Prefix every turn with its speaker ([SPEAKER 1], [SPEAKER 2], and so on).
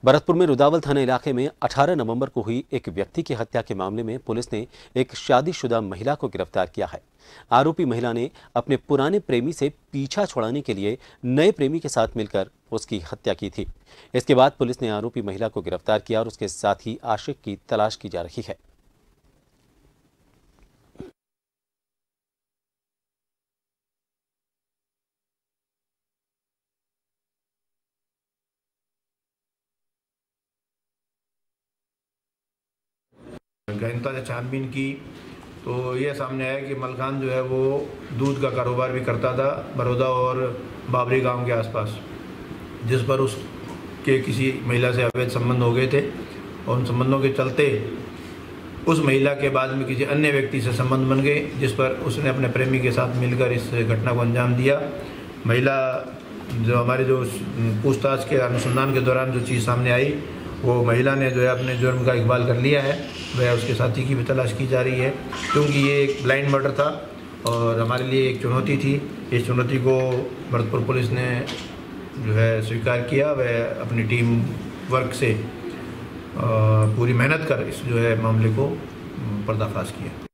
[SPEAKER 1] भरतपुर में रुदावल थाना इलाके में 18 नवंबर को हुई एक व्यक्ति की हत्या के मामले में पुलिस ने एक शादीशुदा महिला को गिरफ्तार किया है। आरोपी महिला ने अपने पुराने प्रेमी से पीछा छुड़ाने के लिए नए प्रेमी के साथ मिलकर उसकी हत्या की थी। इसके बाद पुलिस ने आरोपी महिला को गिरफ्तार किया और उसके साथ ही आशिक की तलाश की जा रही है।
[SPEAKER 2] गहनता से छानबीन की तो ये सामने आया कि मलखान जो है वो दूध का कारोबार भी करता था बड़ौदा और बाबरी गांव के आसपास, जिस पर उसके किसी महिला से अवैध संबंध हो गए थे और उन संबंधों के चलते उस महिला के बाद में किसी अन्य व्यक्ति से संबंध बन गए, जिस पर उसने अपने प्रेमी के साथ मिलकर इस घटना को अंजाम दिया। महिला जो पूछताछ के अनुसंधान के दौरान जो चीज़ सामने आई, वो महिला ने जो है अपने जुर्म का इकबाल कर लिया है। वह उसके साथी की भी तलाश की जा रही है, क्योंकि ये एक ब्लाइंड मर्डर था और हमारे लिए एक चुनौती थी। इस चुनौती को भरतपुर पुलिस ने जो है स्वीकार किया। वह अपनी टीम वर्क से पूरी मेहनत कर इस जो है मामले को पर्दाफाश किया।